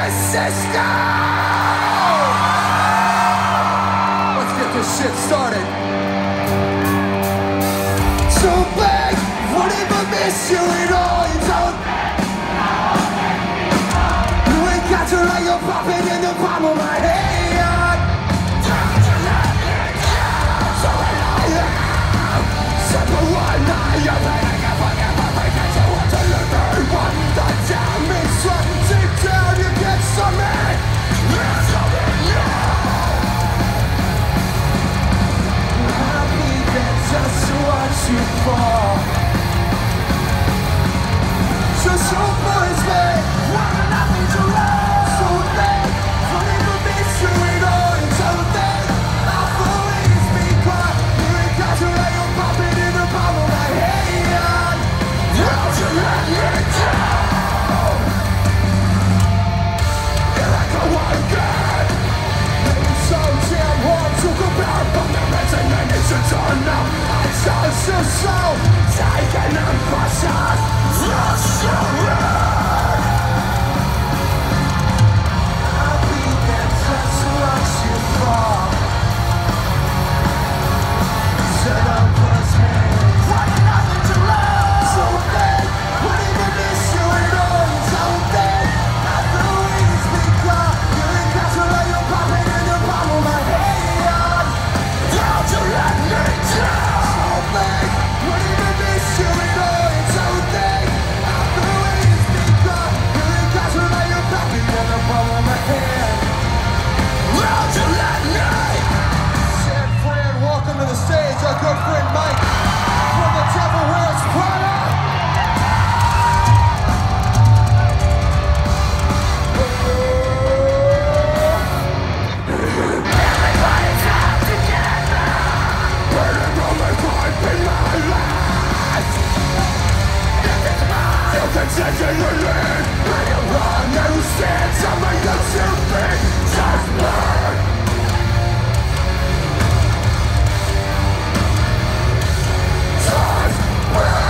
system. Let's get this shit started. Too big, won't even miss you at all. You don't. You ain't got to let your popping in the palm of my hand. You fall. Just opens me when nothing to love. So big, don't even miss you at all. It's so big, I'll always be quiet. You ain't got to let your puppet in the palm of my hand. Don't you let me down. You're like a one gun. It's so damn hard to compare, but the resignation's on now. Just your soul, taken and processed. Just your word. I'll be there just to watch you fall. So don't push me. What nothing to love. So big, won't even miss you at all. So big, I always be gone. You ain't got to let your puppet in the palm of my hand. Don't you let me down. Won't even miss you at all. It's so big, I'll always be gone. You ain't got to lay your puppet in the palm of my hand. Won't you let me? San Fran, welcome to the stage, our good friend Mike from the Devil Wears Prada. Everybody's out together, burning all my pipe in my life. You can take it or leave, but you run and stand. Something that you think just burn. Just burn.